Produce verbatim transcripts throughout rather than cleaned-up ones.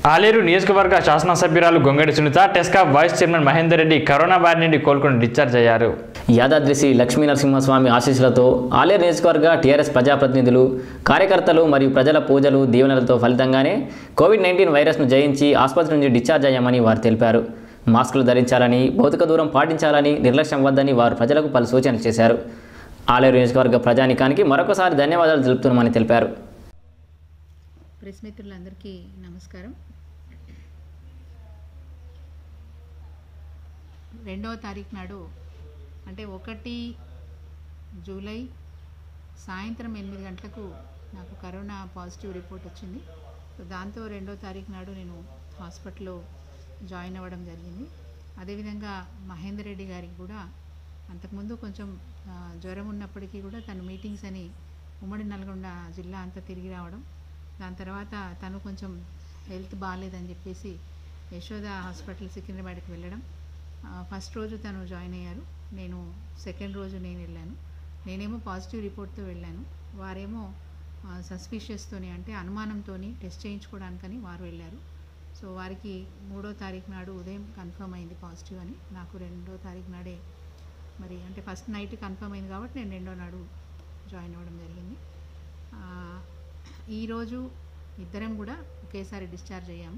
ఆలేరు నియోజకవర్గ శాసనసభ్యురాలు గొంగడి సునీత టెస్కా vice chairman Mahender Reddy corona బారి నుండి కోలుకొని డిశ్చార్జ్ అయ్యారు. యాదాద్రి శ్రీ లక్ష్మీ నరసింహస్వామి ఆశీస్సులతో ఆలేరు నియోజకవర్గ టీఆర్ఎస్ ప్రజాప్రతినిధులు, కార్యకర్తలు మరియు ప్రజల పూజలు, దీవెనలతో ఫలితంగానే కోవిడ్ నైన్టీన్ వైరస్ను జయించి ఆసుపత్రి నుంచి డిశ్చార్జ్ అయ్యామని వారు తెలిపారు. మాస్కులు ధరించాలని, భౌతిక దూరం పాటించాలని, నిర్లక్ష్యం వద్దని వారు ప్రజలకు పలు సూచనలు చేశారు. ఆలేరు నియోజకవర్గ ప్రజానికానికి మరొకసారి ధన్యవాదాలు తెలుపుతున్నామని తెలిపారు. ప్రెస్ మిత్రులందరికీ నమస్కారం. రెండవ తారీఖు నాడు అంటే ఒకటి జూలై సాయంత్రం ఎనిమిది గంటలకు నాకు కరోనా పాజిటివ్ రిపోర్ట్ వచ్చింది. సో దాంతో రెండో తారీఖు నాడు నేను హాస్పిటల్లో జాయిన్ అవ్వడం జరిగింది. అదేవిధంగా మహేందర్ రెడ్డి గారికి కూడా అంతకుముందు కొంచెం జ్వరం ఉన్నప్పటికీ కూడా తను మీటింగ్స్ అని ఉమ్మడి నల్గొండ జిల్లా అంతా తిరిగి రావడం, దాని తర్వాత తను కొంచెం హెల్త్ బాగాలేదని చెప్పేసి యశోద హాస్పిటల్ సికింద్రాబాద్కి వెళ్ళడం. ఫస్ట్ రోజు తను జాయిన్ అయ్యారు, నేను సెకండ్ రోజు నేను వెళ్ళాను. నేనేమో పాజిటివ్ రిపోర్ట్తో వెళ్ళాను, వారేమో సస్పిషియస్తోని అంటే అనుమానంతో టెస్ట్ చేయించుకోవడానికని వారు వెళ్ళారు. సో వారికి మూడో తారీఖు నాడు ఉదయం కన్ఫర్మ్ అయింది పాజిటివ్ అని. నాకు రెండో తారీఖు నాడే మరి అంటే ఫస్ట్ నైట్ కన్ఫర్మ్ అయింది కాబట్టి నేను రెండో నాడు జాయిన్ అవ్వడం జరిగింది. ఈరోజు ఇద్దరం కూడా ఒకేసారి డిశ్చార్జ్ అయ్యాము.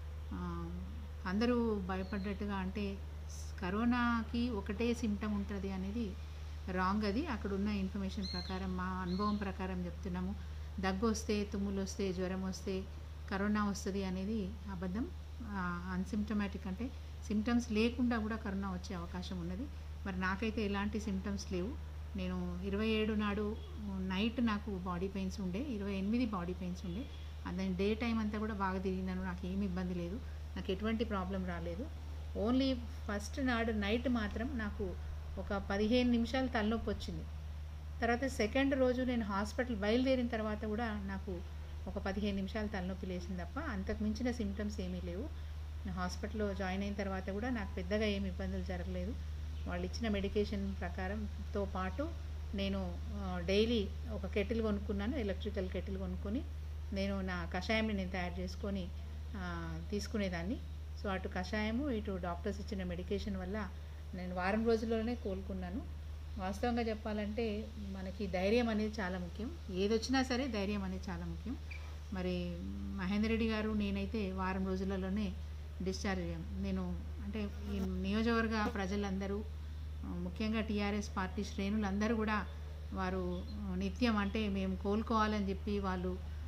అందరూ భయపడ్డట్టుగా అంటే కరోనాకి ఒకటే సిమ్టమ్ ఉంటుంది అనేది రాంగ్. అది అక్కడ ఉన్న ఇన్ఫర్మేషన్ ప్రకారం, మా అనుభవం ప్రకారం చెప్తున్నాము. దగ్గు వస్తే, తుమ్ములు వస్తే, జ్వరం వస్తే కరోనా వస్తుంది అనేది అబద్ధం. అన్సిమ్టమాటిక్ అంటే సిమ్టమ్స్ లేకుండా కూడా కరోనా వచ్చే అవకాశం ఉన్నది. మరి నాకైతే ఎలాంటి సిమ్టమ్స్ లేవు. నేను ఇరవై ఏడు నాడు నైట్ నాకు బాడీ పెయిన్స్ ఉండే, ఇరవై ఎనిమిది బాడీ పెయిన్స్ ఉండే. దాని డే టైం అంతా కూడా బాగా తిరిగినాను, నాకు ఏమి ఇబ్బంది లేదు, నాకు ఎటువంటి ప్రాబ్లం రాలేదు. ఓన్లీ ఫస్ట్ నాడు నైట్ మాత్రం నాకు ఒక పదిహేను నిమిషాలు తలనొప్పి వచ్చింది. తర్వాత సెకండ్ రోజు నేను హాస్పిటల్ బయలుదేరిన తర్వాత కూడా నాకు ఒక పదిహేను నిమిషాలు తలనొప్పి లేచింది తప్ప అంతకు మించిన సిమ్టమ్స్ ఏమీ లేవు. హాస్పిటల్లో జాయిన్ అయిన తర్వాత కూడా నాకు పెద్దగా ఏమి ఇబ్బందులు జరగలేదు. వాళ్ళు ఇచ్చిన మెడికేషన్ ప్రకారంతో పాటు నేను డైలీ ఒక కెటిల్ కొనుక్కున్నాను, ఎలక్ట్రికల్ కెటిల్ కొనుక్కొని నేను నా కషాయాన్ని నేను తయారు చేసుకొని తీసుకునేదాన్ని. సో అటు కషాయము, ఇటు డాక్టర్స్ ఇచ్చిన మెడికేషన్ వల్ల నేను వారం రోజుల్లోనే కోలుకున్నాను. వాస్తవంగా చెప్పాలంటే మనకి ధైర్యం అనేది చాలా ముఖ్యం, ఏది వచ్చినా సరే ధైర్యం అనేది చాలా ముఖ్యం. మరి మహేందర్ రెడ్డి గారు నేనైతే వారం రోజులలోనే డిశ్చార్జ్ అయ్యాం. నేను అంటే ఈ నియోజకవర్గ ప్రజలందరూ, ముఖ్యంగా టీఆర్ఎస్ పార్టీ శ్రేణులందరూ కూడా వారు నిత్యం అంటే మేము కోలుకోవాలని చెప్పి వాళ్ళు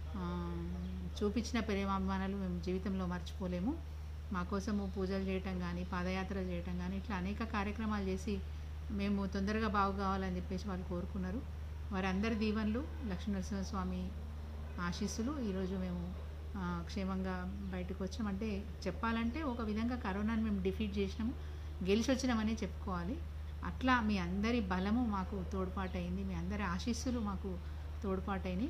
చూపించిన ప్రేమాభిమానాలు మేము జీవితంలో మర్చిపోలేము. మా కోసము పూజలు చేయటం కానీ, పాదయాత్ర చేయటం కానీ, ఇట్లా అనేక కార్యక్రమాలు చేసి మేము తొందరగా బాగు కావాలని చెప్పేసి వాళ్ళు కోరుకున్నారు. వారందరి దీవెనలు, లక్ష్మీ నరసింహస్వామి ఆశీస్సులు ఈరోజు మేము క్షేమంగా బయటకు వచ్చాం. అంటే చెప్పాలంటే ఒక విధంగా కరోనాని మేము డిఫీట్ చేసినాము, గెలిచి వచ్చినామని చెప్పుకోవాలి. అట్లా మీ అందరి బలము మాకు తోడ్పాటైంది, మీ అందరి ఆశీస్సులు మాకు తోడ్పాటైనాయి.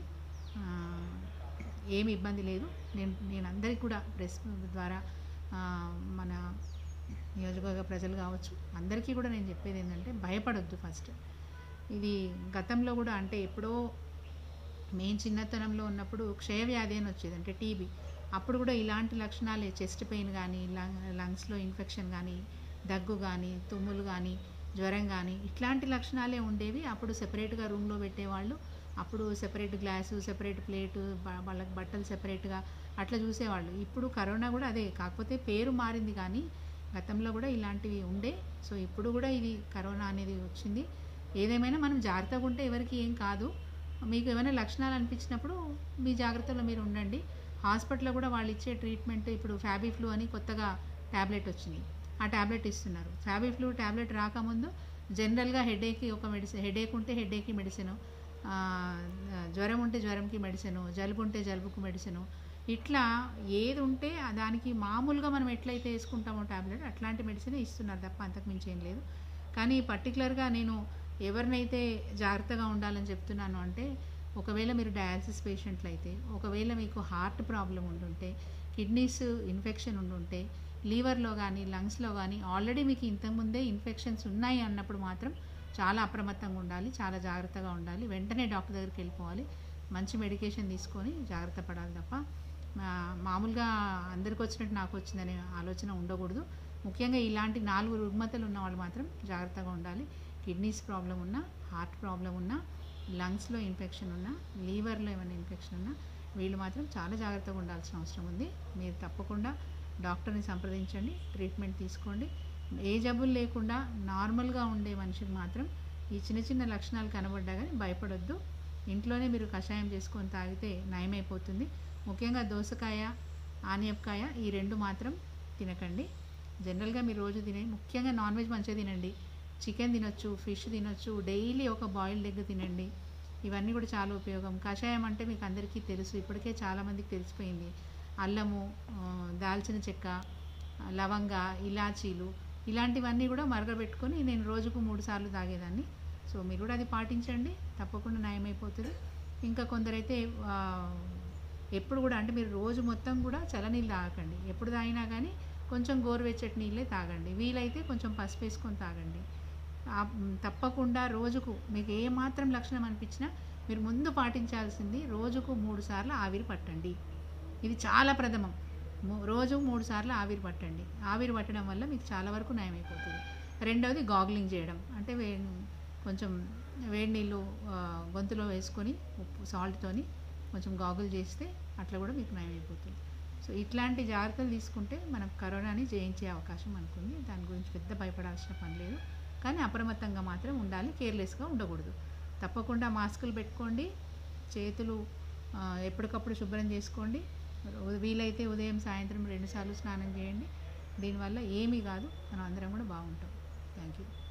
ఏమి ఇబ్బంది లేదు. నేను నేను అందరికీ కూడా ప్రెస్ ద్వారా మన నియోజకవర్గ ప్రజలు కావచ్చు అందరికీ కూడా నేను చెప్పేది ఏంటంటే భయపడొద్దు. ఫస్ట్ ఇది గతంలో కూడా అంటే ఎప్పుడో మేము చిన్నతనంలో ఉన్నప్పుడు క్షయవ్యాధి అని వచ్చేది, అంటే టీబీ. అప్పుడు కూడా ఇలాంటి లక్షణాలే, చెస్ట్ పెయిన్ కానీ, లంగ్స్లో ఇన్ఫెక్షన్ కానీ, దగ్గు కానీ, తుమ్ములు కానీ, జ్వరం కానీ ఇట్లాంటి లక్షణాలే ఉండేవి. అప్పుడు సెపరేట్గా రూమ్లో పెట్టేవాళ్ళు, అప్పుడు సెపరేట్ గ్లాసు, సెపరేట్ ప్లేటు, వాళ్ళకి బట్టలు సెపరేట్గా అట్లా చూసేవాళ్ళు. ఇప్పుడు కరోనా కూడా అదే, కాకపోతే పేరు మారింది కానీ గతంలో కూడా ఇలాంటివి ఉండే. సో ఇప్పుడు కూడా ఇది కరోనా అనేది వచ్చింది. ఏదేమైనా మనం జాగ్రత్తగా ఉంటే ఎవరికి ఏం కాదు. మీకు ఏమైనా లక్షణాలు అనిపించినప్పుడు మీ జాగ్రత్తలో మీరు ఉండండి. హాస్పిటల్లో కూడా వాళ్ళు ఇచ్చే ట్రీట్మెంట్, ఇప్పుడు ఫ్యాబిఫ్లూ అని కొత్తగా ట్యాబ్లెట్ వచ్చింది, ఆ ట్యాబ్లెట్ ఇస్తున్నారు. ఫ్యాబిఫ్లూ ట్యాబ్లెట్ రాకముందు జనరల్గా హెడేక్కి ఒక మెడిసిన్, హెడేక్ ఉంటే హెడేక్కి మెడిసిను, జ్వరం ఉంటే జ్వరంకి మెడిసిను, జలుబు ఉంటే జలుబుకు మెడిసిను, ఇట్లా ఏది ఉంటే దానికి మామూలుగా మనం ఎట్లయితే వేసుకుంటామో ట్యాబ్లెట్ అట్లాంటి మెడిసిన్ ఇస్తున్నారు తప్ప అంతకు మించి ఏం లేదు. కానీ పర్టికులర్గా నేను ఎవరినైతే జాగ్రత్తగా ఉండాలని చెప్తున్నాను అంటే, ఒకవేళ మీరు డయాలసిస్ పేషెంట్లు అయితే, ఒకవేళ మీకు హార్ట్ ప్రాబ్లం ఉండుంటే, కిడ్నీస్ ఇన్ఫెక్షన్ ఉండుంటే, లీవర్లో కానీ లంగ్స్లో కానీ ఆల్రెడీ మీకు ఇంతకుముందే ఇన్ఫెక్షన్స్ ఉన్నాయి అన్నప్పుడు మాత్రం చాలా అప్రమత్తంగా ఉండాలి, చాలా జాగ్రత్తగా ఉండాలి. వెంటనే డాక్టర్ దగ్గరికి వెళ్ళిపోవాలి, మంచి మెడికేషన్ తీసుకొని జాగ్రత్త పడాలి తప్ప మామూలుగా అందరికి వచ్చినట్టు నాకు వచ్చిందనే ఆలోచన ఉండకూడదు. ముఖ్యంగా ఇలాంటి నాలుగు రుగ్మతలు ఉన్న వాళ్ళు మాత్రం జాగ్రత్తగా ఉండాలి. కిడ్నీస్ ప్రాబ్లం ఉన్నా, హార్ట్ ప్రాబ్లం ఉన్నా, లంగ్స్లో ఇన్ఫెక్షన్ ఉన్నా, లీవర్లో ఏమైనా ఇన్ఫెక్షన్ ఉన్నా వీళ్ళు మాత్రం చాలా జాగ్రత్తగా ఉండాల్సిన అవసరం ఉంది. మీరు తప్పకుండా డాక్టర్ని సంప్రదించండి, ట్రీట్మెంట్ తీసుకోండి. ఏ జబ్బులు లేకుండా నార్మల్గా ఉండే మనిషికి మాత్రం ఈ చిన్న చిన్న లక్షణాలు కనబడ్డా కానీ భయపడొద్దు. ఇంట్లోనే మీరు కషాయం చేసుకొని తాగితే నయమైపోతుంది. ముఖ్యంగా దోసకాయ, ఆనియపకాయ ఈ రెండు మాత్రం తినకండి. జనరల్గా మీరు రోజు తినే ముఖ్యంగా నాన్ వెజ్ మంచిగా తినండి. చికెన్ తినొచ్చు, ఫిష్ తినొచ్చు, డైలీ ఒక బాయిల్డ్ ఎగ్ తినండి. ఇవన్నీ కూడా చాలా ఉపయోగం. కషాయం అంటే మీకు అందరికీ తెలుసు, ఇప్పటికే చాలామందికి తెలిసిపోయింది. అల్లము, దాల్చిన చెక్క, లవంగ, ఇలాచీలు ఇలాంటివన్నీ కూడా మరగబెట్టుకొని నేను రోజుకు మూడు సార్లు తాగేదాన్ని. సో మీరు కూడా అది పాటించండి, తప్పకుండా నయమైపోతుంది. ఇంకా కొందరైతే ఎప్పుడు కూడా అంటే మీరు రోజు మొత్తం కూడా చల్లనీళ్ళు తాగకండి. ఎప్పుడు తాగినా కానీ కొంచెం గోరువెచ్చటి నీళ్ళే తాగండి. వీలైతే కొంచెం పసుపు వేసుకొని తాగండి. తప్పకుండా రోజుకు మీకు ఏమాత్రం లక్షణం అనిపించినా మీరు ముందు పాటించాల్సింది రోజుకు మూడు సార్లు ఆవిరి పట్టండి. ఇది చాలా ప్రథమం. రోజు మూడు సార్లు ఆవిరి పట్టండి. ఆవిరి పట్టడం వల్ల మీకు చాలా వరకు నయమైపోతుంది. రెండవది గాగ్లింగ్ చేయడం, అంటే వే కొంచెం వేడి నీళ్ళు గొంతులో వేసుకొని ఉప్పు సాల్ట్తోని కొంచెం గాగుల్ చేస్తే అట్లా కూడా మీకు నయమైపోతుంది. సో ఇట్లాంటి జాగ్రత్తలు తీసుకుంటే మనం కరోనాని జయించే అవకాశం అనుకుంది. దాని గురించి పెద్ద భయపడాల్సిన పని లేదు. కానీ అప్రమత్తంగా మాత్రం ఉండాలి, కేర్లెస్గా ఉండకూడదు. తప్పకుండా మాస్కులు పెట్టుకోండి, చేతులు ఎప్పటికప్పుడు శుభ్రం చేసుకోండి. వీలైతే ఉదయం సాయంత్రం రెండుసార్లు స్నానం చేయండి. దీనివల్ల ఏమీ కాదు, మనం అందరం కూడా బాగుంటాం. Thank you.